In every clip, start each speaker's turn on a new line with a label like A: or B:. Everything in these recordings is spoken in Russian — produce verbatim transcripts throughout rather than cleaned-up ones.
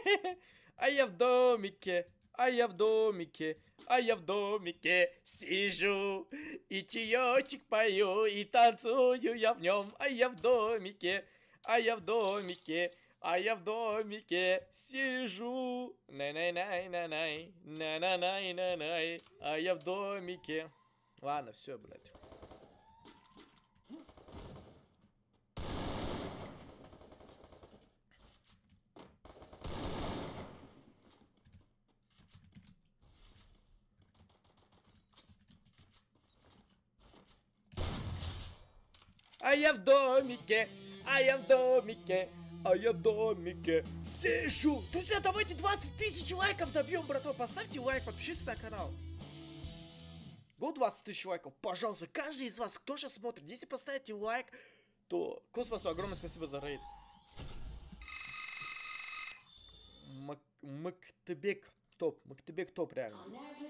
A: А я в домике, а я в домике, а я в домике сижу. И чаечек пою, и танцую я в нем. А я в домике, а я в домике, а я в домике сижу. Най-най-най-най-най, най-най-най-най-най. А я в домике. Ладно, все, блядь. А я в домике, а я в домике, а я в домике сижу. Друзья, давайте двадцать тысяч лайков добьем, братва. Поставьте лайк, подпишитесь на канал. Го двадцать тысяч лайков, пожалуйста. Каждый из вас, кто сейчас смотрит, если поставите лайк, то Космосу огромное спасибо за рейд. Мактебек топ, Мактебек топ, реально.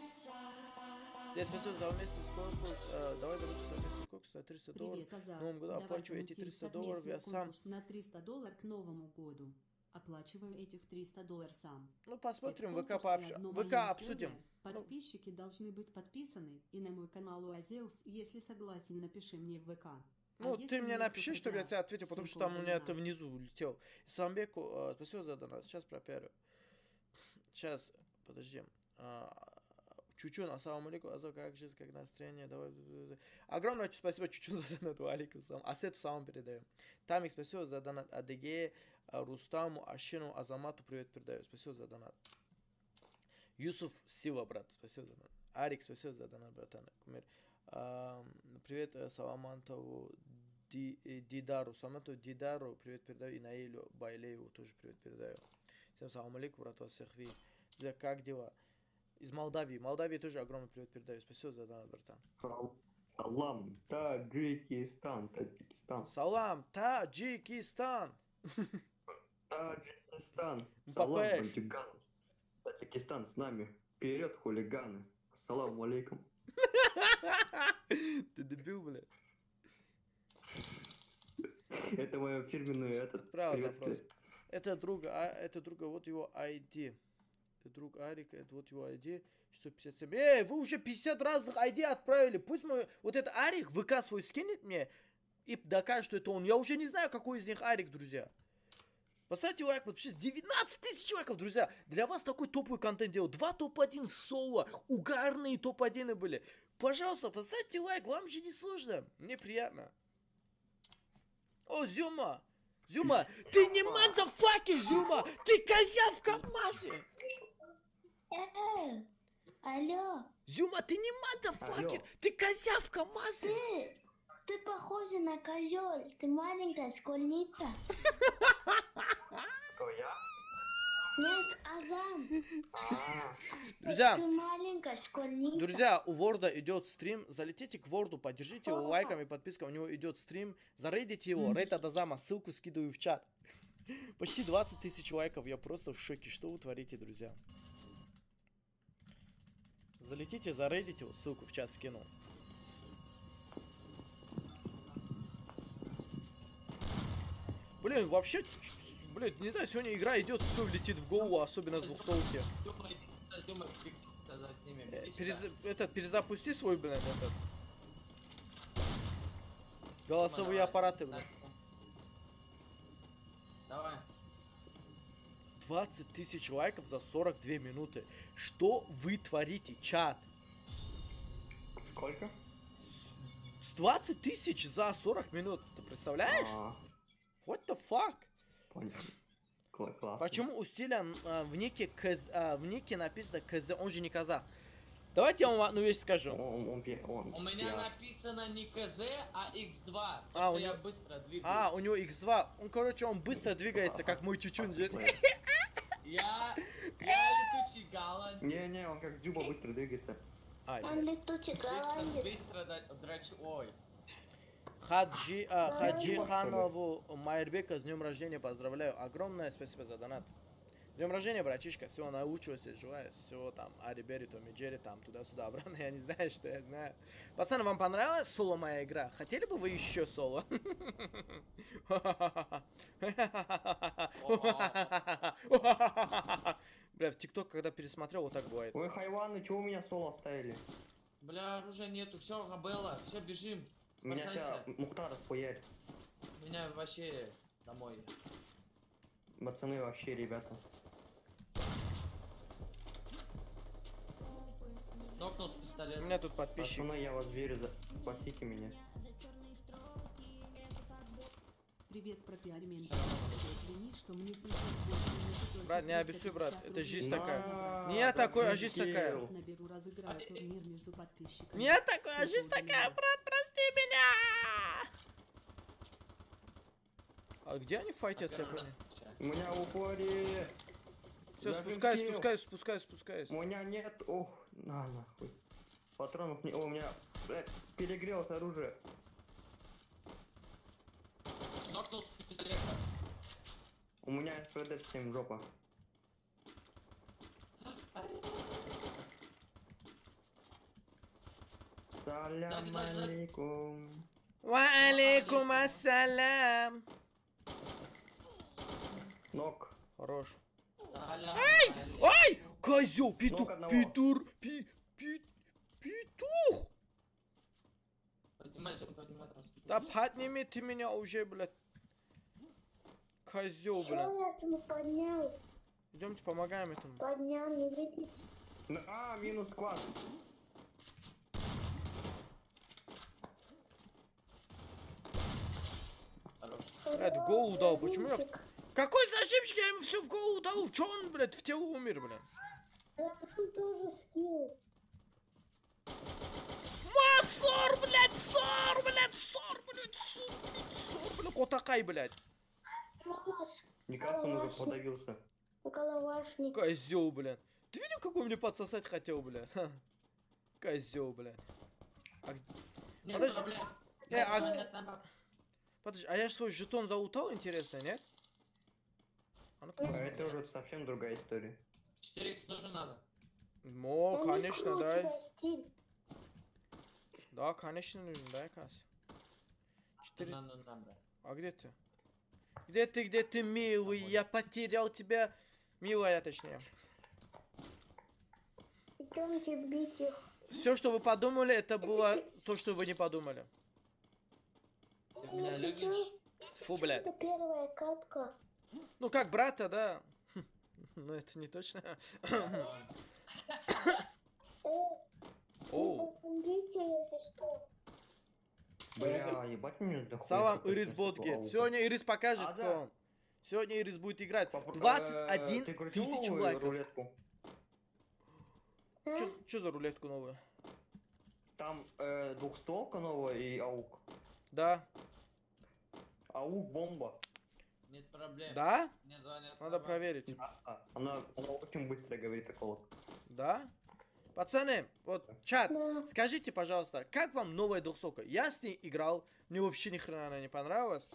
A: Я спасибо за месяц, сколько, э, давай дадут совместный конкурс на триста долларов. Привет, Азар. Новому году оплачиваю эти триста долларов, я сам. На триста долларов к Новому году. Оплачиваю этих триста долларов сам. Ну, посмотрим, ВК пообщаемся. ВК обсудим. Подписчики ну. должны быть подписаны и на мой канал Азеус. Если согласен, напиши мне в ВК. Ну, а ты мне напиши, чтобы я тебе ответил, потому что там у меня это внизу улетел. Самбеку, э, спасибо за донат. Сейчас пропиарю. Сейчас, подожди. Чучун, ассаламу алейкум, Азар, как жизнь, как настроение, давай. Огромное спасибо Чучун за донат, алейкум салам. Асету салам передаю. Тамик, спасибо за донат. Адыгее, Рустаму, Ашину, Азамату привет передаю. Спасибо за донат. Юсуф Сила, брат, спасибо за донат. Арик, спасибо за донат, братан. Кумир. А, привет Саламантову Ди, Дидару. Саламантову Дидару привет передаю. И Наилю Байлееву тоже привет передаю. Всем салам алейкум, брат, вас всех видит. Как дела? Из Молдавии. Молдавии тоже огромный привет передаю. Спасибо за донат, братан.
B: Салам, Таджикистан, Таджикистан.
A: Салам, Таджикистан.
B: Таджикистан. Салам, Таджикистан. Таджикистан с нами. Вперед, хулиганы. Ассаламу алейкум.
A: Ты дебил, блядь.
B: Это мое фирменное этот.
A: Отправил запрос. Это друга, а это друга, вот его ай ди. Это друг Арика, это вот его ай ди. шестьсот пятьдесят семь. Эй, вы уже пятьдесят разных ай ди отправили. Пусть мой, вот этот Арик ВК свой скинет мне и докажет, что это он. Я уже не знаю, какой из них Арик, друзья. Поставьте лайк, подпишитесь. девятнадцать тысяч лайков, друзья. Для вас такой топовый контент делал. Два топ один соло. Угарные топ один были. Пожалуйста, поставьте лайк. Вам же не сложно. Мне приятно. О, Зюма. Зюма, ты не мазафакер, Зюма. Ты козя в КамАЗе.
C: Э, алло.
A: Зюма, ты не мазафакер. Ты козя в КамАЗе.
C: Ты, ты похожа на козел. Ты маленькая школьница.
B: Кто я?
C: Нет, Азам.
A: Друзья,
C: ты маленькая школьница.
A: Друзья, у Ворда идет стрим. Залетите к Ворду, поддержите его лайками и подпиской. У него идет стрим. Зарейдите его. Рейд от Азама. Ссылку скидываю в чат. Почти двадцать тысяч лайков. Я просто в шоке. Что вы творите, друзья? Залетите, зарейдите. Вот ссылку в чат скинул. Блин, вообще... Блять, не знаю, сегодня игра идет, все летит в голову, особенно с двухсотки. Перез... Это, перезапусти свой, блин, этот. Голосовые давай, аппараты, блин.
D: Давай.
A: двадцать тысяч лайков за сорок две минуты. Что вы творите, чат?
B: Сколько?
A: С двадцать тысяч за сорок минут. Ты представляешь?
B: А-а-а.
A: What the fuck?
B: Понятно. Классно.
A: Почему у стиля а, в нике кз, а, в нике написано КЗ, он же не казах? Давайте я вам одну вещь скажу.
B: Он, он, он,
D: у меня я... написано не КЗ, а икс два.
A: А, у
D: я
A: него...
D: быстро двигаюсь.
A: А, у него икс два. Он, короче, он быстро двигается, как мой чучун здесь.
D: Я... Я летучий голландец.
B: Не-не, он как Дзюба быстро двигается.
C: Он летучий голландец.
D: Быстро драчу... Ой.
A: Хаджи, а, Хаджи Ханову Майербека с днем рождения поздравляю. Огромное спасибо за донат. С днем рождения, братишка. Все, научился, желаю. Все там, Ари Бери, Томми Джерри, там, туда-сюда, обратно. Я не знаю, что я знаю. Пацаны, вам понравилась соло моя игра? Хотели бы вы еще соло? Бля, в ТикТок, когда пересмотрел, вот так бывает.
B: Ой, хайваны, чего у меня соло оставили?
D: Бля, оружия нету, все, Габелла, все, бежим.
B: Меня
D: Спасайся.
B: вся Мухтар споярит.
D: Меня вообще домой.
B: Пацаны, вообще, ребята.
D: Нокнул с
A: У
D: пистолетом.
A: меня тут подписчик.
B: Пацаны, я вас верю, за... спасите меня.
E: Привет, пропиарь меня. Извини, что мне сейчас больше.
A: Брат, не обессуй, брат, это жизнь
B: На,
A: такая. Не я такой, а жизнь такая.
E: Наберу, разыграю турнир между подписчиками.
A: Не я такой, а жизнь такая, брат, прости меня! А где они файтятся, я понял?
B: У меня в упоре.
A: Все,
B: Я
A: спускаюсь,
B: прилетел.
A: спускаюсь, спускаюсь, спускаюсь.
B: У меня нет. Ох, на нахуй. Патронов не. О, у меня блядь, перегрелось оружие.
D: Нокнул с пистолетом.
B: У меня СВД всем жопа. Салям алейкум.
A: Ва алейкум ассалям.
B: Нок.
A: Хорош.
D: Ай!
A: Ай! Козел, петух,
B: одного.
A: петур, пи, пи, петух!
D: Поднимайся, поднимайся.
A: Да подними ты меня уже, блядь. Козел,
C: Что
A: блядь.
C: я ему поднял?
A: Идемте помогаем этому.
C: Поднял, не видите?
B: А, минус квад.
D: Хорош.
A: Блядь, в голову дал, почему я... Какой зажимчик, я ему все в голову дал. Че он, блядь, в тело умер, блядь?
C: Я тоже скилл.
A: Ма, сор, блядь, сор, блядь, сор, блядь, сор, блядь, сор, блядь, котакай, блядь.
B: Никак он уже подавился.
C: Головашник.
A: Козел, блядь. Ты видел, какой мне подсосать хотел, блядь? Козел, блядь. А...
D: Нет
A: Подожди.
D: проблем.
A: Э, а-
D: Понятно.
A: Подожди, а я ж свой жетон залутал, интересно, нет? А ну-ка
B: А
A: посмотрим.
B: это уже совсем другая история.
D: четыре икс тоже надо.
A: О,
C: Ну,
A: конечно,
C: не
A: дай.
C: круто, стиль.
A: Да, конечно, нужен, дай, Кас. Четыре...
D: На, на, на, бля.
A: А где ты? Где ты, где ты, милый? Я потерял тебя. Милая, точнее.
C: Идемте бить их.
A: Все, что вы подумали, это было то, что вы не подумали.
D: Ты меня
C: Я
D: любишь?
C: хочу-
A: Фу, блядь.
C: Это первая катка.
A: Ну, как брата, да. Но это не точно.
D: Ладно.
C: Э,
A: Оу.
C: помогите, если что.
B: Бля, ебать мне дохуя.
A: Салам,
B: какой
A: Ирис
B: смешной
A: Ботгет.
B: паук.
A: Сегодня Ирис покажет,
B: А,
A: кто
B: да.
A: он. Сегодня Ирис будет играть.
B: Попро-
A: двадцать
B: э,
A: один
B: ты крутил
A: тысяч
B: новую
A: лайков.
B: рулетку?
C: А?
A: Что за рулетку новую?
B: Там э, двухстволка новая и аук.
A: Да.
B: Аук бомба.
D: Нет проблем.
A: Да?
D: Мне звонят.
A: Надо
D: мама.
A: проверить.
B: Да, она, она очень быстро говорит такого.
A: Да? Пацаны, вот, чат,
C: Да.
A: скажите, пожалуйста, как вам новая двухсотка? Я с ней играл, мне вообще ни хрена она не понравилась.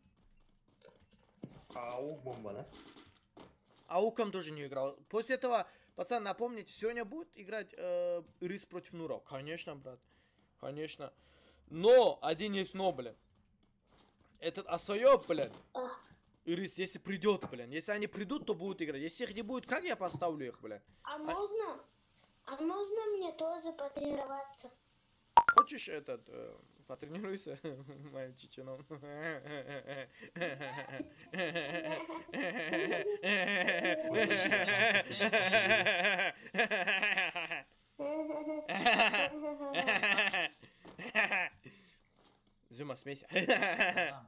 B: А аук бомба, да?
A: Ауком тоже не играл. После этого, пацан, напомните, сегодня будет играть э, Ирис против Нура. Конечно, брат. Конечно. Но, один есть но, блин. Этот Асоёб, блин.
C: А.
A: Ирис, если придет, блин. Если они придут, то будут играть. Если их не будет, как я поставлю их, блин?
C: А можно? А можно мне тоже потренироваться?
A: Хочешь этот, э, потренируйся моим чеченом? Зума, смейся.
D: Азам.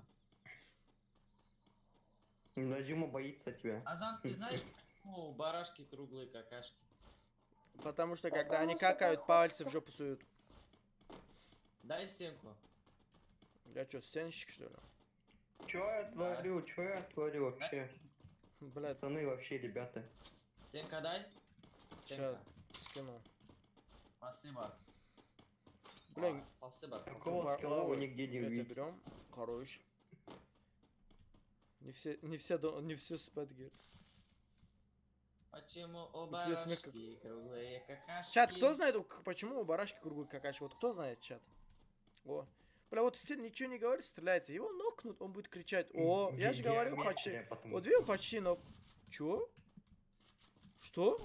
B: Назима боится тебя.
D: Азам, ты знаешь, почему барашки круглые какашки?
A: Потому что когда
C: Потому
A: они
C: что
A: какают,
C: так
A: пальцы в
C: хочется.
A: жопу суют.
D: Дай стенку.
A: Я что, сценщик, что ли?
B: Чё я творю, чё я творю вообще?
A: Блядь,
B: Пацаны вообще, ребята.
D: Стенка дай.
A: сейчас
D: Стенка.
A: скину.
D: Спасибо.
A: Блин,
D: А, спасибо, спасибо.
B: Какого скилла вы
A: Ой,
B: нигде не
A: это
B: увидите?
A: берем. Хорош. Не все, не все, до- не все спать, говорит.
D: Почему у
A: У тебя смех
D: барашки круглые какашки?
A: Чат, кто знает, у- почему у барашки круглые какашки? Вот кто знает, чат? О. Бля, вот стиль ничего не говорит, стреляется. Его нокнут, он будет кричать. О, я же говорил почти.
B: Геометрия, потому
A: Вот видел почти, но... Чё? Что?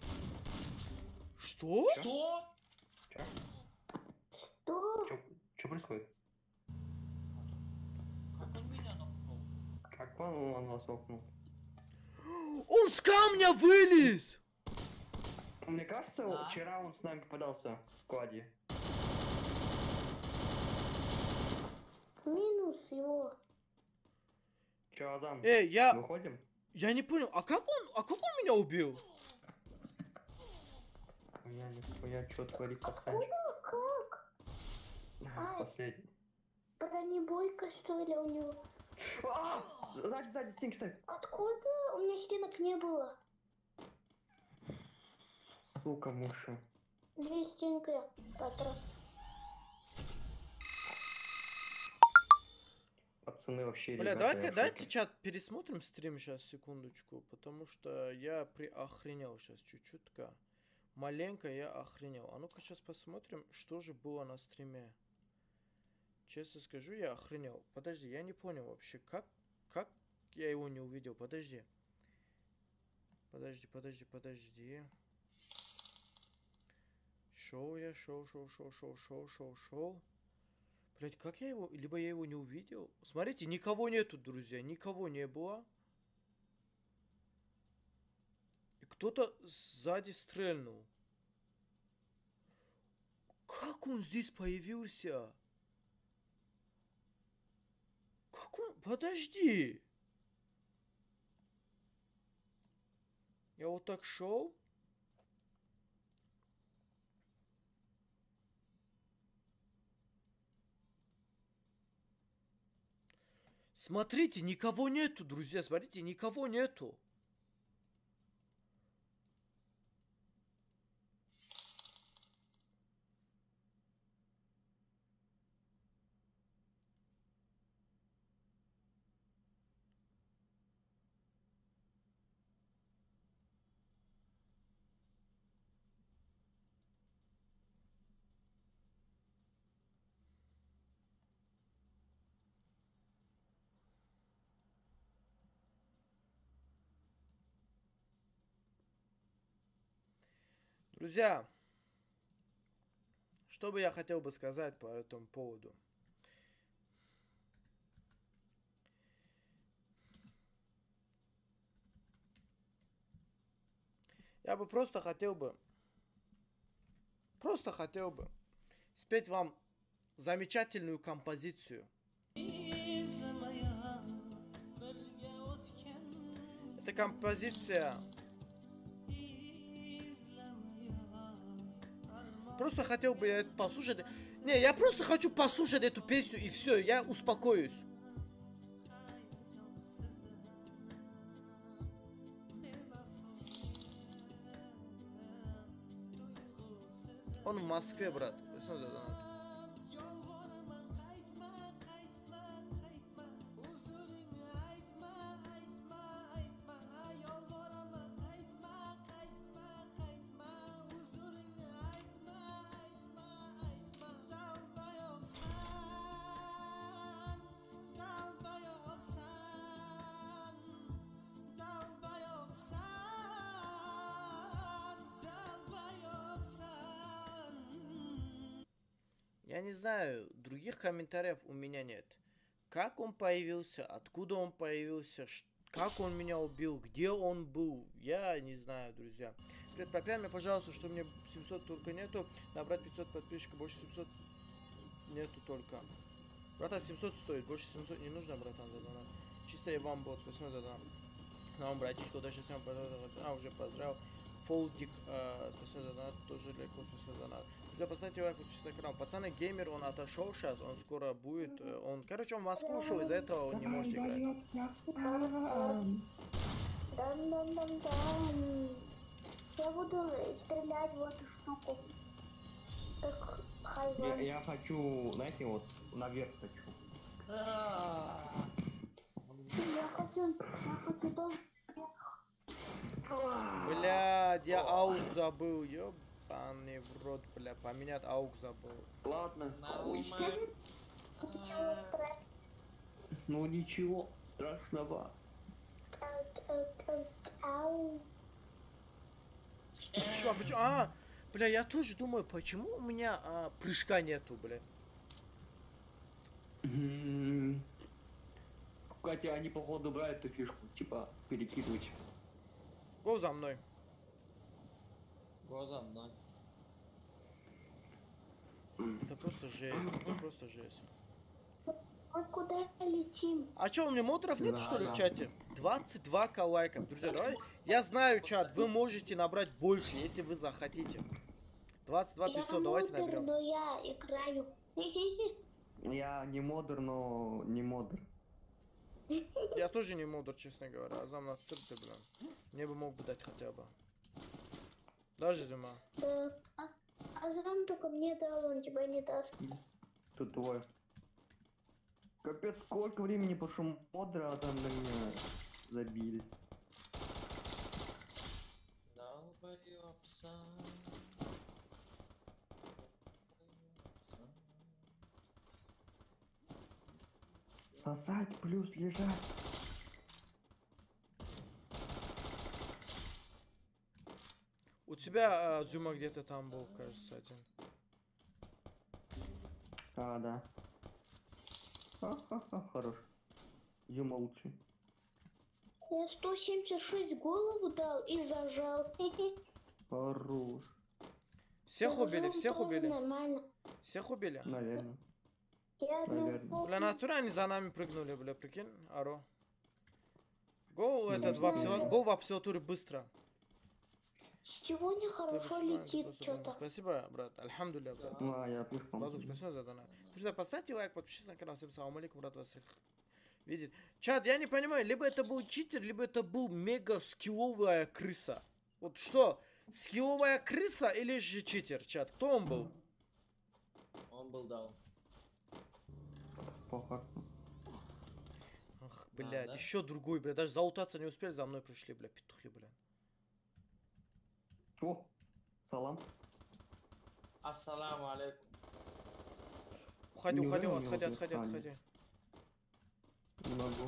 A: Что?
D: Что?
C: Что?
B: Что происходит?
D: Как он меня нокнул?
B: Как он, он вас окнул?
A: Он с камня вылез!
B: Мне кажется,
D: Да.
B: вчера он с нами попадался в складе.
C: Минус его.
B: Че, Адам,
A: Эй, я...
B: выходим?
A: Я не понял, а как он... А как он меня убил?
B: Я не понял, что творит пацанчик.
C: Откуда? Как?
B: А, последний.
C: Бронебойка, что ли, у него?
B: А, сзади, сзади, стенки ставь.
C: Откуда? У меня стенок не было.
B: Сука, муша.
C: Две стенки. Патрон.
B: Пацаны вообще,
A: Бля,
B: ребята,
A: давай-ка,
B: я в
A: давайте
B: шоке.
A: чат пересмотрим стрим сейчас, секундочку. Потому что я приохренел сейчас чуть-чутка. Маленько я охренел. А ну-ка сейчас посмотрим, что же было на стриме. Честно скажу, я охренел. Подожди, я не понял вообще, как, как я его не увидел. Подожди. Подожди, подожди, подожди. Шоу я, шоу, шоу, шоу, шоу, шоу, шоу, шоу. Блять, как я его... Либо я его не увидел. Смотрите, никого нету, друзья. Никого не было. И кто-то сзади стрельнул. Как он здесь появился? Как он... Подожди. Я вот так шел. Смотрите, никого нету, друзья. Смотрите, никого нету. Друзья, что бы я хотел бы сказать по этому поводу? Я бы просто хотел бы, просто хотел бы спеть вам замечательную композицию. Эта композиция... Просто хотел бы я это послушать. Не, я просто хочу послушать эту песню и все, я успокоюсь. Он в Москве, брат. Я не знаю, других комментариев у меня нет. Как он появился, откуда он появился, как он меня убил, где он был, я не знаю, друзья. Привет, попей мне, пожалуйста, что мне семьсот только нету, набрать пятьсот подписчиков, больше семьсот нету только. Братан, семьсот стоит, больше семьсот не нужно, братан, за донат. Чисто и вам бот, спасибо за донат. На вам, братишка, удачи всем, а, уже поздравил. Фолдик, э, спасибо за донат, тоже легко, спасибо за донат. Друзья, поставьте лайк, подпишитесь на канал. Пацаны, геймер, он отошел сейчас, он скоро будет, э, он, короче, он в Москву ушел, из-за этого он не может играть.
C: Дам-дам-дам-дам. Я буду стрелять в эту штуку. Так,
B: Я,
C: хайван.
B: я хочу, знаете, вот наверх хочу.
D: А,
C: Я хочу, я хочу дом вверх.
A: Блядь, я аук забыл, ёбаный в рот, бля, поменять аук забыл.
B: Ладно.
D: Нормально.
B: Ну ничего страшного.
C: Ау.
A: Почему, а, почему? А, бля, я тоже думаю, почему у меня а, прыжка нету, бля.
B: М, Катя, они походу брали эту фишку, типа перекидывать.
A: Го за мной.
D: Го за мной.
A: Это просто жесть, это просто жесть.
C: Мы куда летим?
A: А чё, у меня модеров нет,
B: Да,
A: что ли,
B: да.
A: в чате? двадцать два ка лайков. Друзья, давай. Я знаю, чат, вы можете набрать больше, если вы захотите. двадцать два пятьсот, давайте
C: модер,
A: наберем.
C: но я играю.
B: Я не модер, но не модер.
A: Я тоже не модер, честно говоря. А зам на ты, блин. Мне бы мог бы дать хотя бы. Даже зима.
C: Да. А, а сам только мне дал, он тебя не даст.
B: Тут твой. Капец, сколько времени пошел модера, а там на меня забили.
D: Долбоёбся.
B: Сосать плюс лежать.
A: У тебя а, зума где-то там был, кажется, один.
B: А, да. Ха-ха-ха, хорош. Зюма лучший.
C: Я сто семьдесят шесть голову дал и зажал.
B: Хорош.
A: Всех убили,
C: Зажал
A: всех
C: тоже
A: убили.
C: Нормально.
A: Всех убили.
B: Наверное.
C: Я
B: Наверное.
A: Бля, натуре они за нами прыгнули, бля, прикинь, аро. Го, этот, в
C: знаю.
A: обсерва- го в обсерваторию быстро.
C: Сегодня
A: Ты
C: хорошо
A: высылаешь,
C: летит
A: просто,
C: что-то.
A: Спасибо, брат. Альхамдулилля, брат.
B: Ну, а я пешком.
A: Базук, спасибо за донат. Друзья, поставьте лайк, подпишитесь на канал. Всем салам алейкум, рад вас всех видеть. Чат, я не понимаю, либо это был читер, либо это был мега скилловая крыса. Вот что, скилловая крыса или же читер, чат? Кто он был?
D: Он был даун.
B: По факту.
A: Ах, блядь,
D: да?
A: еще другой, блядь. Даже заутаться не успели, за мной пришли, блядь, петухи, блядь.
B: О, салам.
D: Ассаламу алейкум.
A: Уходи,
B: Не
A: уходи,
B: уверен,
A: отходи,
B: его
A: отходи,
B: перестали.
A: отходи.
B: Не могу.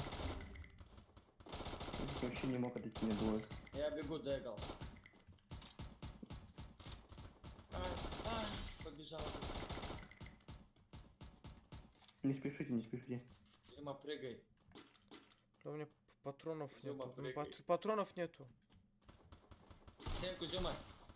B: Вообще не мог отойти, мне двое.
D: Я бегу, дэгался. А, а, побежал.
B: Не спешите, не спешите.
D: Зима, прыгай.
A: Да у меня патронов
D: Зума,
A: нету.
D: прыгай.
A: Пат- Патронов нету.
D: Стенку, Зима.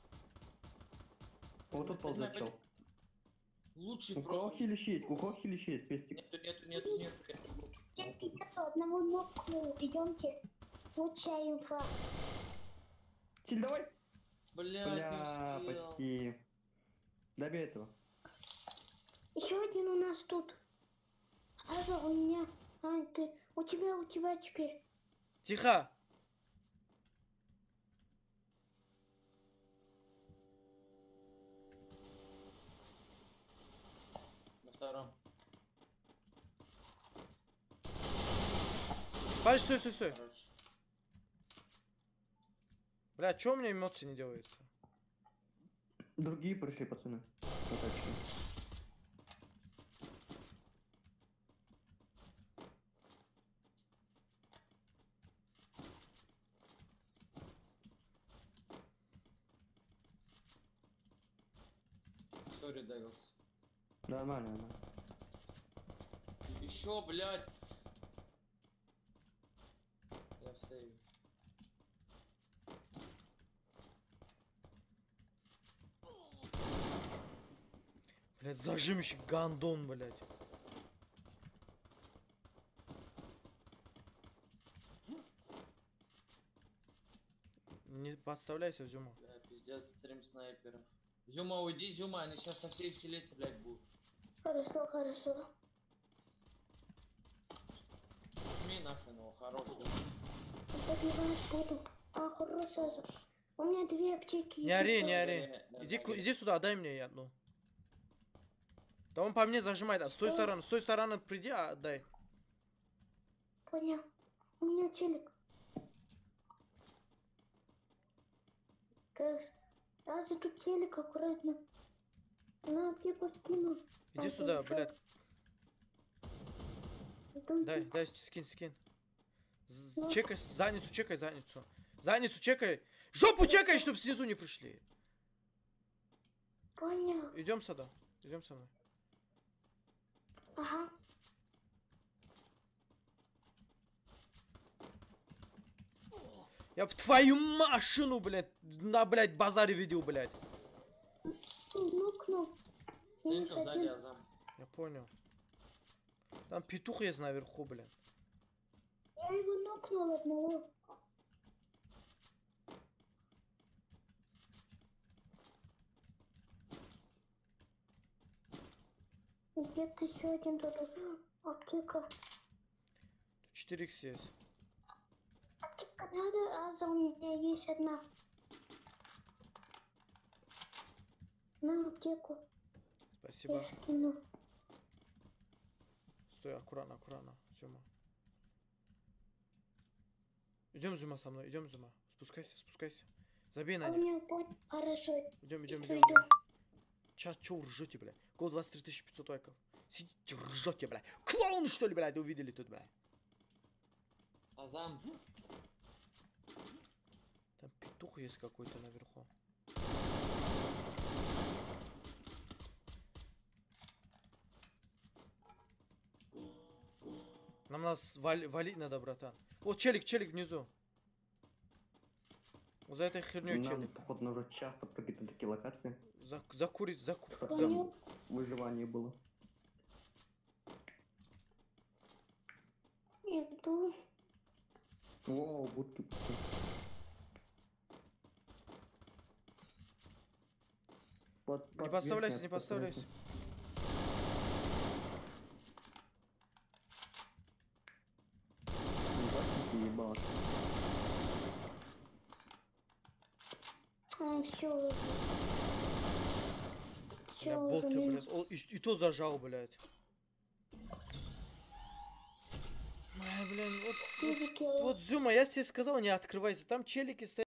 B: Вот тут
D: Поднимай,
B: ползет чел.
D: поднимай. Лучший
B: У кого
D: просто.
B: хилищит? У кого хилищит? Пестик.
D: Нету, нету, нету, нету, нету.
C: Девки, нету одного нокну. Идемте. Лучшая инфа.
B: Чиль, давай.
D: Блядь,
B: Бля,
D: не успел.
B: почти. Добей этого.
C: Еще один у нас тут. Ага, у меня. А, ты. У тебя, у тебя теперь.
A: Тихо!
D: На втором.
A: Подожди, стой, стой, стой.
D: Хорош.
A: Бля, чё у меня эмоции не делается?
B: Другие пришли, пацаны. Затачки.
D: Сори, дэгался.
B: Нормально, нормально.
D: Еще, блядь. Я в сейве.
A: Блядь, зажимщик гандон, блядь. Не подставляйся, Зюма.
D: Бля, пиздец, стрим снайперов. Зюма, уйди, Зюма, они сейчас со всей вселенной стрелять будут.
C: Хорошо, хорошо.
D: Жми нахрен его, хороший.
C: Поднимать буду. А, хорошо. У меня две аптеки.
A: Не ори, не ори.
D: Не, не,
A: Иди,
D: не,
A: ку-
D: не.
A: иди сюда, дай мне одну. Да он по мне зажимает. А с той стороны, с той стороны приди, а отдай.
C: Понял. У меня телек. Раз. Раз тут телек аккуратно. На аптеку скину.
A: Иди
C: А,
A: сюда,
C: хорошо.
A: блядь.
C: Иду.
A: Дай, дай, скинь, скинь. З-
C: Ну.
A: Чекай, задницу, чекай, задницу. Задницу чекай. Жопу чекай, чтоб снизу не пришли.
C: Понял.
A: Идем сюда. Идем со мной.
C: Ага.
A: Я в твою машину, блядь, на, блядь, базаре видел, блядь.
C: Нокнул.
D: Стенка сзади, Азам.
A: Я понял. Там петух есть наверху, блядь.
C: Я его нокнул одного. Где-то еще один тут. Аптека.
A: Тут четыре икс есть.
C: Аптека надо, а за у меня есть одна. На аптеку.
A: Спасибо.
C: Я скину.
A: Стой, аккуратно, аккуратно. Зюма. Идем, Зюма, со мной. Идем, Зюма. Спускайся, спускайся. Забей
C: А
A: на
C: у
A: них.
C: меня понял. Хорошо.
A: Идем, идем,
C: Иду,
A: идем.
C: иду.
A: Сейчас что вы ржете, блядь? Гол двадцать три тысячи пятьсот лайков. Сидите, ржете, блядь. Клоуны, что ли, блядь, увидели тут, блядь?
D: Азам.
A: Там петух есть какой-то наверху. Нам нас вали- валить надо, братан. Вот челик, челик внизу. Вот за этой херней
B: Нам,
A: челик.
B: походу, нужно часто пробить на такие локации.
A: За, закурить, заку... за-
C: Понял.
B: Выживание было.
C: Иду.
B: О, будки. Под-
A: Не
B: под
A: подставляйся,
B: верхней
A: не подставляйся.
B: Ебашки, ебашки.
C: А, все.
A: Бля, болты, блядь. О, и, и то зажал, блядь. Ай, блин, вот, вот, вот, Зюма, я тебе сказал, не открывайся. Там челики стоят.